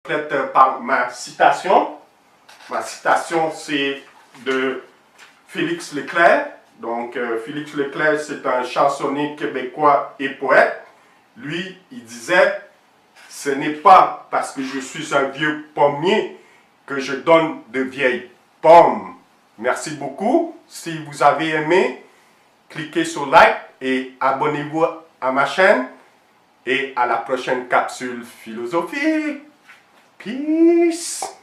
Par ma citation. Ma citation, c'est de Félix Leclerc. Donc, Félix Leclerc, c'est un chansonnier québécois et poète. Lui, il disait, ce n'est pas parce que je suis un vieux pommier que je donne de vieilles pommes. Merci beaucoup. Si vous avez aimé, cliquez sur like et abonnez-vous à ma chaîne. Et à la prochaine capsule philosophique. Peace.